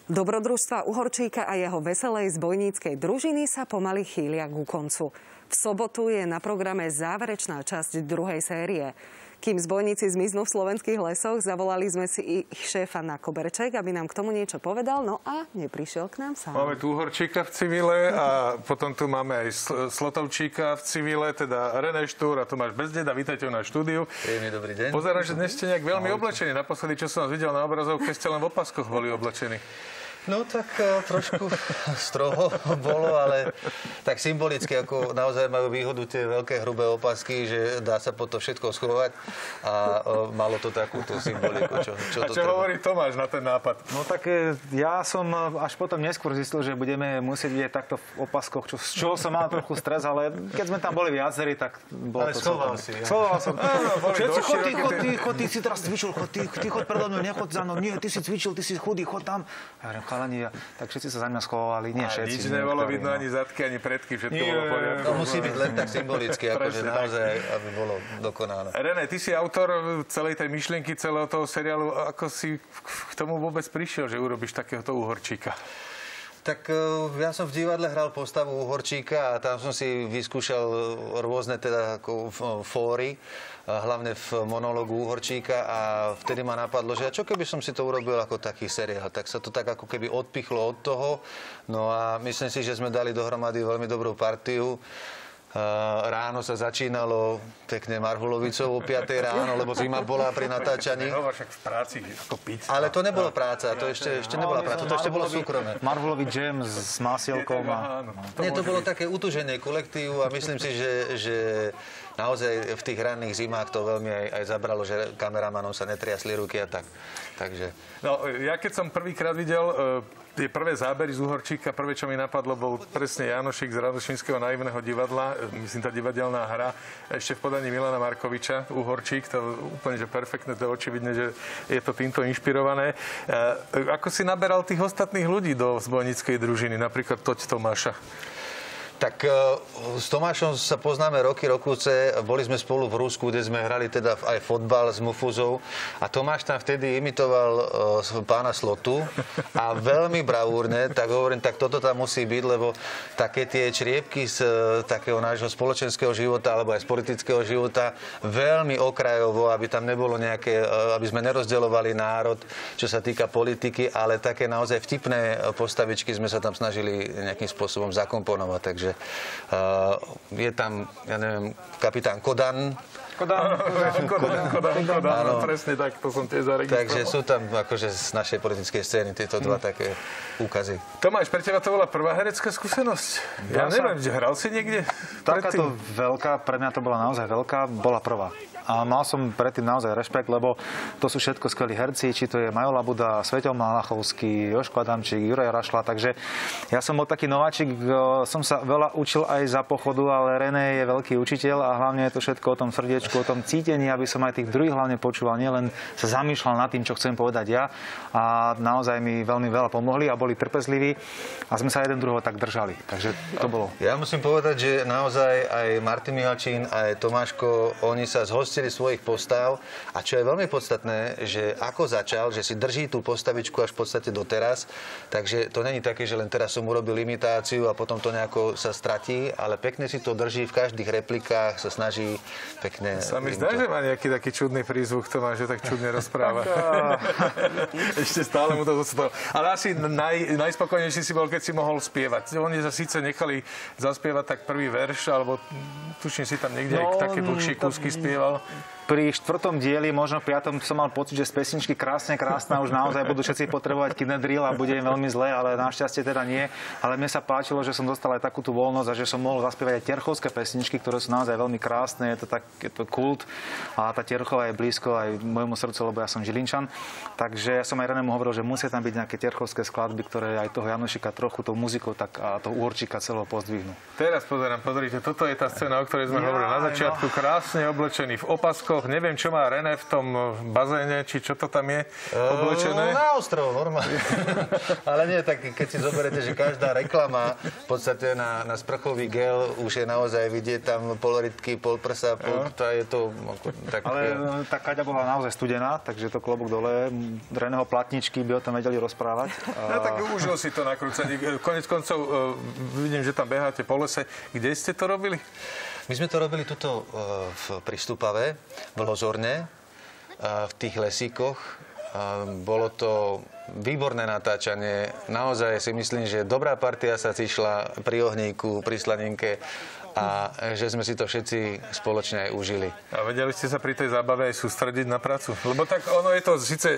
Dobrodružstva Uhorčíka a jeho veselej zbojníckej družiny sa pomaly chýlia ku koncu. V sobotu je na programe záverečná časť druhej série. Kým zbojníci zmiznú v slovenských lesoch, zavolali sme si ich šéfa na koberček, aby nám k tomu niečo povedal, no a neprišiel k nám sám. Máme tu Uhorčíka v civile a potom tu máme aj Slotovčíka v civile, teda René Štúr a Tomáš Bezdeda. Vítajte na štúdiu. Príjemný dobrý deň. Pozerám, že dnes ste nejak veľmi oblečení. Naposledy, čo som vás videl na obrazovke, ste len v opaskoch boli oblečení. No tak trošku stroho bolo, ale tak symbolicky, ako naozaj majú výhodu tie veľké hrubé opasky, že dá sa po to všetko schovať a malo to takúto symboliku. Čo a čo hovorí Tomáš na ten nápad? No tak ja som až potom neskôr zistil, že budeme musieť vidieť takto v opaskoch, z čoho som mal trochu stres, ale keď sme tam boli viacerí, tak bolo ale to schoval si. Ja. Schoval som. Všetci Chod, ty si teraz cvičil, ty chod predo mnou, nechod za mnou, nie, ty si cvičil, ty si chudý, chod tam. Chalani, tak všetci sa za mňa schovávali, nie všetci. Nič nebolo vidno, ani zadky, ani predky, všetko bolo v poriadku. To musí byť len tak symbolicky, akože naozaj, aby bolo dokonané. René, ty si autor celej tej myšlienky, celého toho seriálu. Ako si k tomu vôbec prišiel, že urobíš takéhoto Uhorčíka? Tak ja som v divadle hral postavu Uhorčíka a tam som si vyskúšal rôzne teda ako fóry, hlavne v monológu Uhorčíka a vtedy ma napadlo, že čo keby som si to urobil ako taký seriál, tak sa to tak ako keby odpichlo od toho. No a myslím si, že sme dali dohromady veľmi dobrú partiu. Ráno sa začínalo pekne Marhulovicou o 5 ráno, lebo zima bola pri natáčaní. Však v práci ako piť. Ale to nebola práca, to ešte nebola práca, to ešte bolo súkromné. Marhulový džem s másielkom. Nie, to bolo také utuženie kolektívu a myslím si, že naozaj v tých ranných zimách to veľmi aj zabralo, že kameramanom sa netriasli ruky a tak. Takže... No, ja keď som prvýkrát videl tie prvé zábery z Uhorčíka, prvé, čo mi napadlo, bol presne Janošik z Radošinského naivného divadla, myslím, tá divadelná hra, ešte v podaní Milana Markoviča, Uhorčík, to úplne, že perfektné, to je očividne, že je to týmto inšpirované. Ako si naberal tých ostatných ľudí do zbojníckej družiny, napríklad Toť Tomáša? Tak s Tomášom sa poznáme roky, boli sme spolu v Rusku, kde sme hrali teda aj fotbal s Mufuzou a Tomáš tam vtedy imitoval pána Slotu a veľmi bravúrne, tak hovorím, tak toto tam musí byť, lebo také tie čriepky z takého nášho spoločenského života alebo aj z politického života veľmi okrajovo, aby tam nebolo nejaké, aby sme nerozdeľovali národ, čo sa týka politiky, ale také naozaj vtipné postavičky sme sa tam snažili nejakým spôsobom zakomponovať, takže je tam, ja neviem, kapitán Kodan. Kodan, presne tak, to som tiež zaregistroval. Takže sú tam akože z našej politickej scény tieto dva také úkazy. Tomáš, pre teba to bola prvá herecká skúsenosť? Ja neviem, že hral si niekde? Takáto veľká, pre mňa to bola naozaj veľká, bola prvá. A mal som predtým naozaj rešpekt, lebo to sú všetko skvelí herci, či to je Majo Labuda, Svetel Malachovský, Jožko Adamčík, Juraj Rašla, takže ja som bol taký nováčik, som sa veľa učil aj za pochodu, ale René je veľký učiteľ a hlavne je to všetko o tom srdiečku, o tom cítení, aby som aj tých druhých hlavne počúval, nielen sa zamýšľal nad tým, čo chcem povedať ja. A naozaj mi veľmi veľa pomohli a boli trpezliví a sme sa jeden druhého tak držali. Takže to bolo. Ja musím povedať, že naozaj aj Martin Mihalčín, aj Tomáško, oni sa zhostili svojich postav a čo je veľmi podstatné, že ako začal, že si drží tú postavičku až v podstate doteraz, takže to není také, že len teraz som urobil imitáciu a potom to nejako sa stratí, ale pekne si to drží v každých replikách, sa snaží pekne... Sa mi zdá, že má nejaký taký čudný prízvuk, Tomáš, že tak čudne rozpráva. Ešte stále mu to zostalo. Ale asi najspokojnejší si bol, keď si mohol spievať. Oni sa síce nechali zaspievať tak prvý verš, alebo tuším si tam niekde aj také dlhšie kúsky spieval. Pri 4. dieli, možno v 5. som mal pocit, že z pesničky krásna už naozaj budú všetci potrebovať kinedril a bude im veľmi zle, ale našťastie teda nie. Ale mne sa páčilo, že som dostal aj takú tú voľnosť a že som mohol zaspievať aj terchovské pesničky, ktoré sú naozaj veľmi krásne. Je to kult a tá Terchova je blízko aj môjmu srdcu, lebo ja som Žilinčan. Takže ja som aj Renému hovoril, že musia tam byť nejaké terchovské skladby, ktoré aj toho Janošika trochu tou muzikou tak a toho Uhorčíka celého pozdvihnú. Teraz pozrite, toto je tá scéna, o ktorej sme hovorili na začiatku, krásne oblečený v opaskoch. ostrovoch. Neviem, čo má René v tom bazéne, či čo to tam je oblečené. Na ostrov, normálne. Ale nie, tak keď si zoberete, že každá reklama v podstate na sprchový gel už je naozaj vidieť tam pol rytky, pol prsa, je to tak... Ale tá Kaďa bola naozaj studená, takže to klobúk dole. Reného platničky by o tom vedeli rozprávať. No tak užil si to nakrúcanie. Konec koncov vidím, že tam beháte po lese. Kde ste to robili? My sme to robili tuto pri Stupave, v Lozorne, v tých lesíkoch. Bolo to výborné natáčanie. Naozaj si myslím, že dobrá partia sa zišla pri ohníku, pri slaninke a že sme si to všetci spoločne aj užili. A vedeli ste sa pri tej zábave aj sústrediť na prácu? Lebo tak ono je to síce...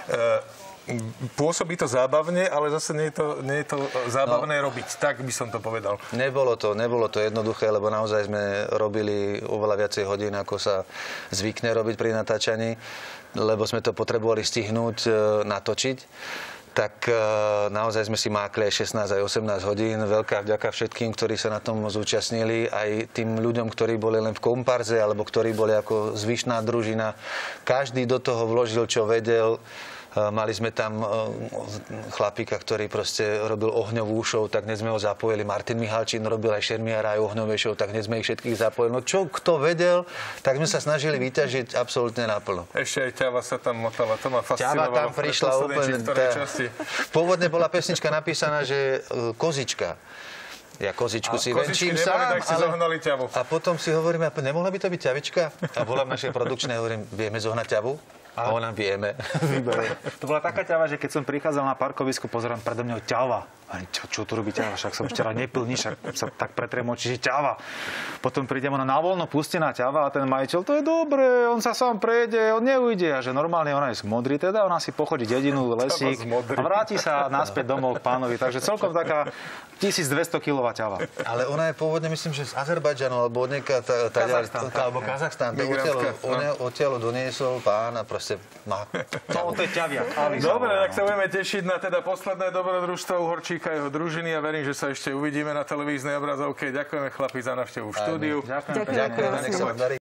pôsobí to zábavne, ale zase nie je to zábavné robiť. Tak by som to povedal. Nebolo to jednoduché, lebo naozaj sme robili oveľa viacej hodín, ako sa zvykne robiť pri natáčaní, lebo sme to potrebovali stihnúť natočiť. Tak naozaj sme si mákli aj 16, aj 18 hodín. Veľká vďaka všetkým, ktorí sa na tom zúčastnili, aj tým ľuďom, ktorí boli len v komparze, alebo ktorí boli ako zvyšná družina. Každý do toho vložil, čo vedel. Mali sme tam chlapíka, ktorý proste robil ohňovú show, tak dnes sme ho zapojili. Martin Mihalčín robil aj šermiara, aj ohňové show, tak dnes sme ich všetkých zapojili. No čo kto vedel, tak sme sa snažili vyťažiť absolútne naplno. Ešte aj Ťava sa tam motala, to ma fascinovalo. Ťava tam prišla úplne. Pôvodne bola pesnička napísaná, že kozička. Ja kozičku si venčím sám, ale... A potom si hovoríme, nemohla by to byť ťavička? A bola v našej produkčnej, hovorím, vieme zohnať ťavu? A ona vieme. To bola taká ťava, že keď som prichádzal na parkovisku, pozerám predo mňou ťava. A čo tu robí ťava? Však som včera nepil nič, však sa tak pretriem oči, že ťava. Potom príde ona na voľno pustená ťava a ten majiteľ, to je dobré, on sa sám prejde, on neujde. A že normálne ona je modrý, teda ona si pochodí dedinu, lesík a vráti sa naspäť domov k pánovi. Takže celkom taká 1200 kg ťava. Ale ona je pôvodne, myslím, že z Azerbajdžanu, alebo od nieka alebo Kazachstan. Odtiaľ doniesol pán a proste má ťavu. To je ťaviak. Dobre, tak sa budeme tešiť na teda posledné dobrodružstvo Uhorčíka a jeho družiny a verím, že sa ešte uvidíme na televíznej obrazovke. Ďakujeme chlapi za návštevu v štúdiu. Ďakujem.